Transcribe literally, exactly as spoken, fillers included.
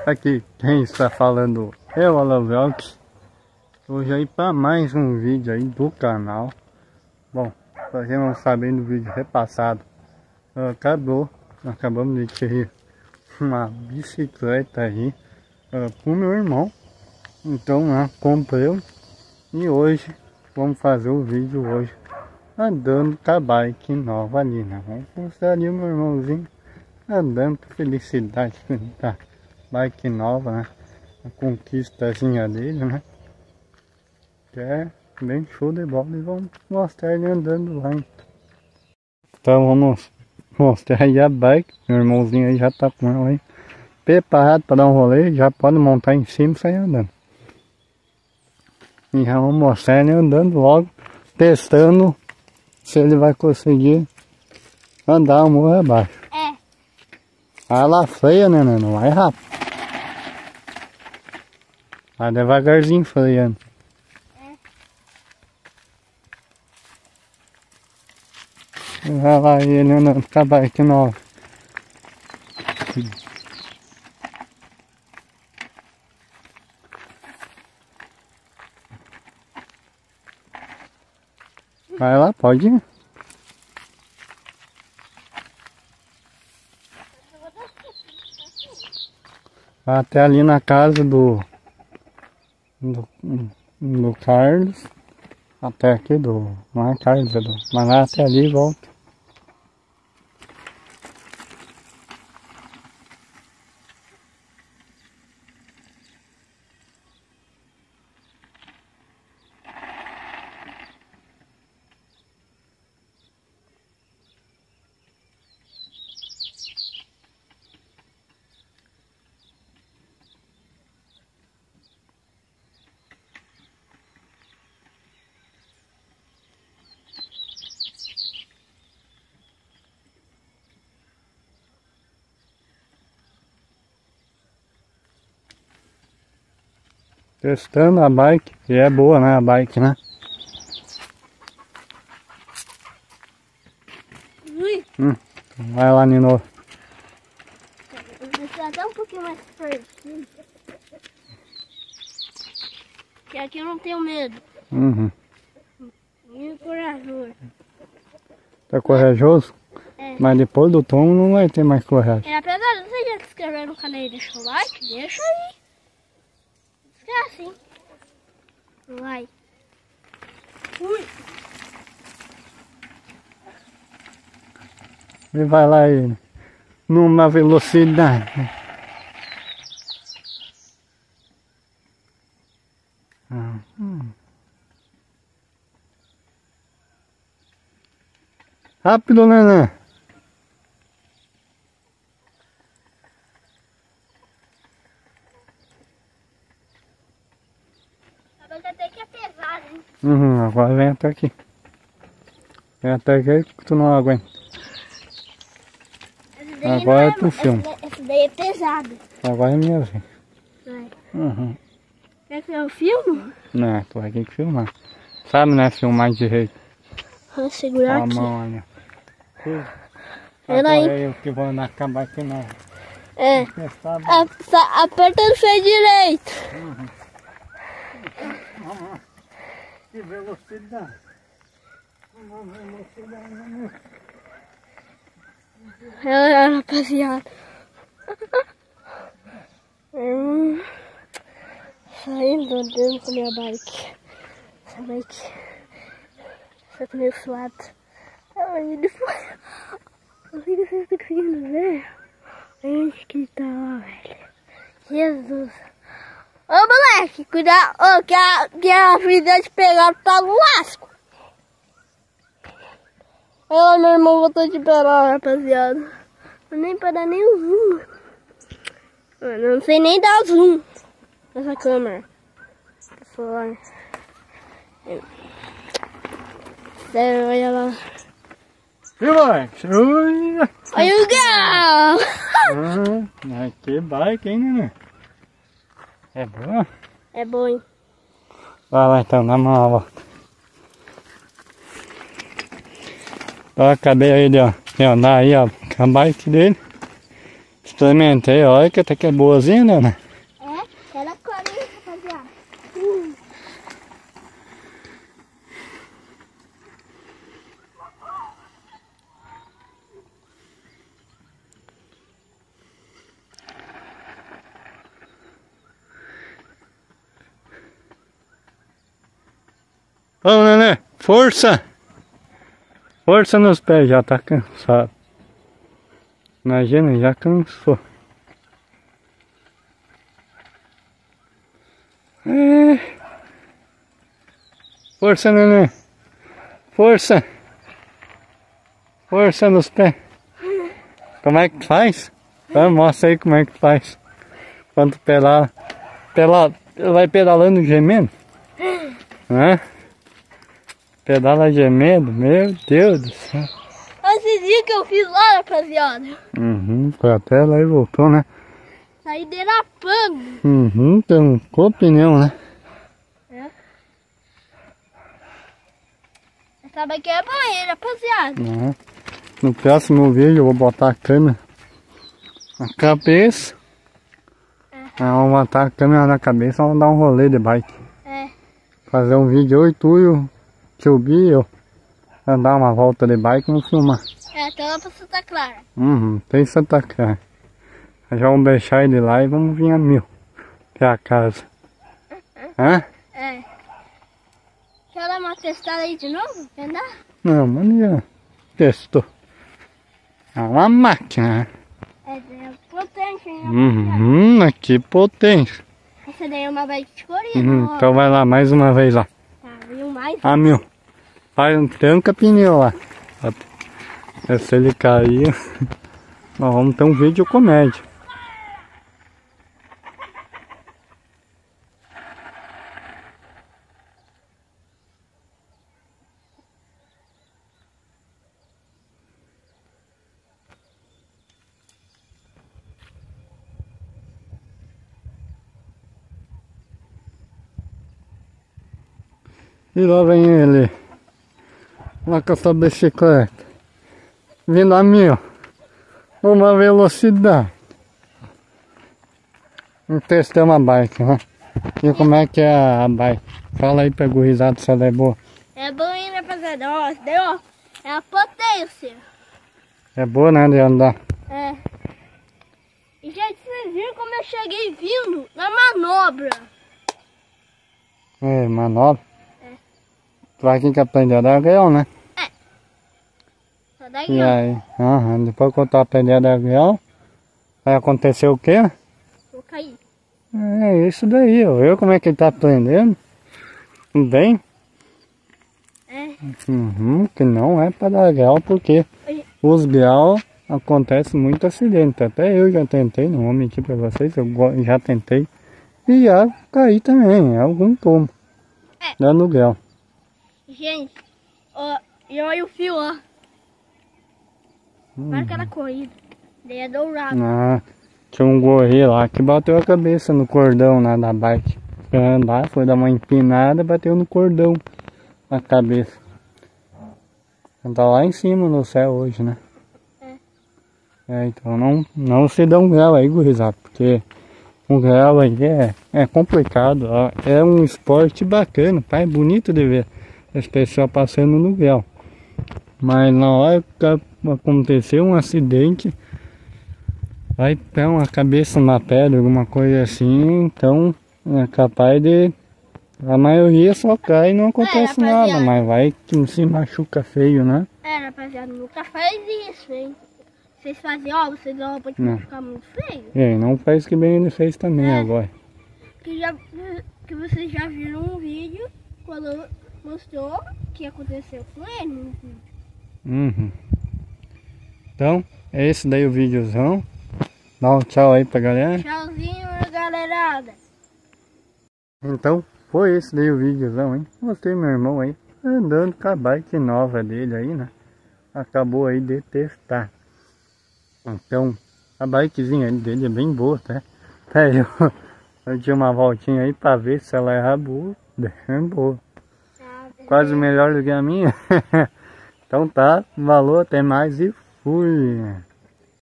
Aqui quem está falando é o Alan Vlogs. Hoje aí para mais um vídeo aí do canal. Bom, para quem não sabe, no vídeo repassado acabou, acabamos de ter uma bicicleta aí uh, pro meu irmão. Então lá comprei e hoje vamos fazer o vídeo hoje andando com a bike nova ali, né? Vamos mostrar ali o meu irmãozinho andando com felicidade com a bike nova, né? A conquistazinha dele, né? Que é bem show de bola e vamos mostrar ele andando lá. Então vamos mostrar aí a bike. Meu irmãozinho aí já tá com ela aí preparado para dar um rolê, já pode montar em cima e sair andando. E já vamos mostrar ele andando logo, testando se ele vai conseguir andar o morro abaixo. É. Ah, lá freia, né, né? Não vai rápido. Vai devagarzinho freando. É. Vai lá ele andando com a bike nova. Vai lá, pode ir. Vai até ali na casa do, do, do Carlos. Até aqui do... Não é Carlos, é do... Mas lá até ali e volta. Testando a bike, e é boa, né, a bike, né? Ui. Hum, vai lá de novo. Vou deixar até um pouquinho mais pertinho. Que aqui eu não tenho medo. Uhum. E corajoso. Tá corajoso? É. Mas depois do tom não vai ter mais coragem. É, apesar de você já se inscrever no canal e deixar o like, deixa aí. Esquece, hein? Vai. Ui. E vai lá ele, numa velocidade. Uhum. Rápido, Nenê. A bike até que é pesada, hein? Uhum, agora vem até aqui. Vem até aqui que tu não aguenta. Agora tu filma. Essa daí é pesada. Agora é minha vez. Vai. Uhum. Quer que eu filmo? Não, tu vai ter que filmar. Sabe, né? Filmar direito. Vou segurar Com a aqui. mão ali. Ela Agora aí. é eu que vou andar com a bike nova. É. Testar, A- Aperta no freio direito. uhum. Uhum. Que velocidade. Uma velocidade. É, rapaziada. Hum, saindo andando com a minha bike. Essa bike. Só que meio suado. Ai, ele foi. Não sei se vocês estão conseguindo ver. Onde que ele tá lá, velho? Jesus. Ô moleque, cuidado. Ô, que a, que a vida de pegar tá no lasco. Olha, meu irmão voltou de pegar, rapaziada. Não nem pra dar nem o zoom. Eu não sei nem dar zoom nessa câmera. Celular. Sério, olha lá. Filhote! Ui! Olha o gal! Ah, que bike, hein, Nenê? É boa? É bom, hein? Vai lá então, dá uma volta. Então acabei aí de ó, de andar aí ó, com a bike dele. experimentei, olha que até que é boazinha, né? É, ela come, rapaziada. Hum. Vamos, nenê, força! Força nos pés, já tá cansado. Imagina, já cansou. É. Força, nenê. Força. Força nos pés. Como é que faz? Então, mostra aí como é que faz. Quando pedala. Pedala, vai pedalando gemendo. Hã? Pedala gemendo, meu Deus do céu. Esse dia que eu fiz lá, rapaziada. Uhum, foi até lá e voltou, né? Saí derapando. Uhum, trancou o pneu, né? É. Essa daqui é banheira, rapaziada. Uhum. No próximo vídeo eu vou botar a câmera na cabeça. É. Aí vamos botar a câmera na cabeça e vamos dar um rolê de bike. É. Fazer um vídeo eu e tu e o tio Bi e eu. Andar uma volta de bike e vamos filmar. É, até lá pra Santa Clara. Uhum, tem Santa Clara. Já vamos deixar ele lá e vamos vir a mil pra casa. Hã? É. Quer dar uma testada aí de novo? Quer andar? Não, mano, já testou. É uma máquina. É, é potente, hein? Uhum, aqui potente. Essa daí é uma bike de corrida. Uhum, ó. então vai lá mais uma vez lá. Tá, viu mais? A mil. Faz um tranca pneu lá. Se ele cair, nós vamos ter um vídeo comédia. E lá vem ele, lá com essa bicicleta, vindo a mil, uma velocidade. Vamos testar uma bike, né? E como é que é a bike? Fala aí pra gurizada se ela é boa. É boa, hein, rapaziada? Ó, essa daí, ó, é a potência. É boa, né, de andar? É. E, gente, vocês viram como eu cheguei vindo na manobra. É, manobra. Pra quem que aprendeu a dar avião, né? Só daí, E ó. aí, aham, depois que eu tô aprendendo a dar avião, vai acontecer o quê? Vou cair. É isso daí, ó. Eu como é que ele tá aprendendo? Bem? É. Uhum, que não é para dar grau, porque Oi. os graus acontece muito acidente. Até eu já tentei, não vou mentir pra vocês, eu go- já tentei. E já caí também, em algum tomo. É. Dando grau. Gente, ó, e olha o fio, ó. Marca da corrida. Daí é dourado. Ah, tinha um gorila lá que bateu a cabeça no cordão lá da bike. Foi andar, foi dar uma empinada, bateu no cordão a cabeça. Tá lá em cima no céu hoje, né? É. É, então não, não se dá um grau aí, gurizada, porque um grau aí é, é complicado, ó. É um esporte bacana, tá? É bonito de ver as pessoas passando no grau. Mas na hora que acontecer um acidente, vai ter uma cabeça na pedra, alguma coisa assim, então é capaz de... A maioria só cai e não acontece É, nada, rapaziada. mas vai que se machuca feio, né? É, rapaziada, nunca faz isso, hein? Vocês fazem, ó, vocês ó, pode Não. ficar muito feio. E não faz que bem ele fez também É. agora. Que, já, que vocês já viram um vídeo quando mostrou o que aconteceu com ele no vídeo. Uhum. Então, é esse daí o videozão. Dá um tchau aí pra galera. Tchauzinho, galerada. Então, foi esse daí o videozão, hein? Mostrei meu irmão aí andando com a bike nova dele aí, né? Acabou aí de testar. Então, a bikezinha dele é bem boa, tá? Até eu, eu tinha uma voltinha aí pra ver se ela era boa. Bem boa. Quase melhor do que a minha. Então tá, valeu, até mais e fui.